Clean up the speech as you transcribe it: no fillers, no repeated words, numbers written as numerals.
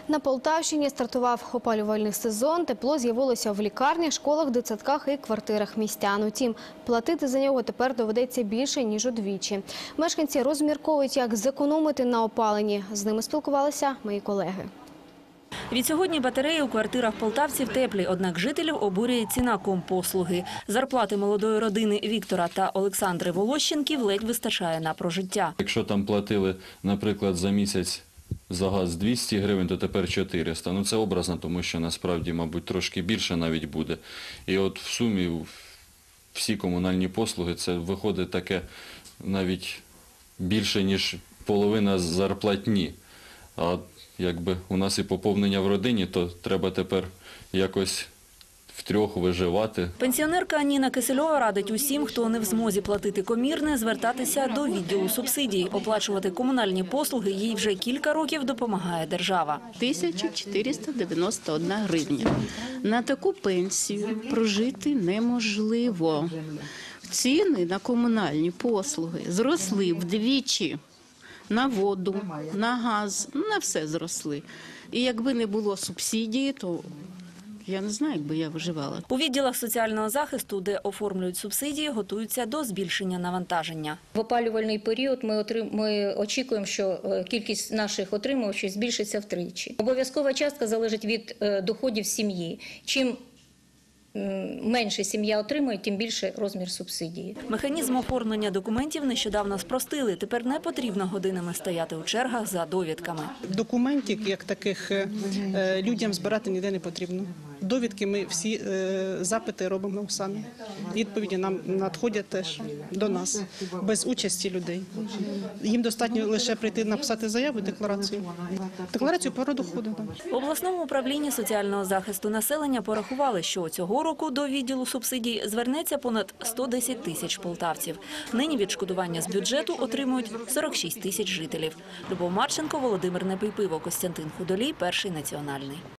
На Полтавщині стартував опалювальний сезон. Тепло з'явилося в лікарнях, школах, дитсадках і квартирах містян. Утім, платити за нього тепер доведеться більше, ніж удвічі. Мешканці розмірковують, як зекономити на опаленні. З ними спілкувалися мої колеги. Відсьогодні батареї у квартирах полтавців теплі, однак жителів обурює ціна компослуги. Зарплати молодої родини Віктора та Олександри Волощенків ледь вистачає на прожиття. Якщо там платили, наприклад, за місяць за газ 200 гривень, то тепер 400. Ну це образно, тому що насправді, мабуть, трошки більше навіть буде. І от в сумі всі комунальні послуги, це виходить таке навіть більше, ніж половина зарплатні. А якби у нас і поповнення в родині, то треба тепер якось втрьох виживати. Пенсіонерка Ніна Кисельова радить усім, хто не в змозі платити комірне, звертатися до відділу субсидій. Оплачувати комунальні послуги їй вже кілька років допомагає держава. 1491 гривня. На таку пенсію прожити неможливо. Ціни на комунальні послуги зросли вдвічі. На воду, на газ, на все зросли. І якби не було субсидії, то я не знаю, як би я виживала. У відділах соціального захисту, де оформлюють субсидії, готуються до збільшення навантаження. В опалювальний період ми очікуємо, що кількість наших отримувачів збільшиться втричі. Обов'язкова частка залежить від доходів сім'ї. Чим менше сім'я отримує, тим більше розмір субсидії. Механізм оформлення документів нещодавно спростили. Тепер не потрібно годинами стояти у чергах за довідками. Документів, як таких, людям збирати ніде не потрібно. Довідки ми всі запити робимо самі. Відповіді нам надходять теж до нас, без участі людей. Їм достатньо лише прийти написати заяву і декларацію. Декларацію про доходи. В обласному управлінні соціального захисту населення порахували, що цього року до відділу субсидій звернеться понад 110 тисяч полтавців. Нині відшкодування з бюджету отримують 46 тисяч жителів. Любов Марченко, Володимир Непийпиво, Костянтин Худолій, Перший національний.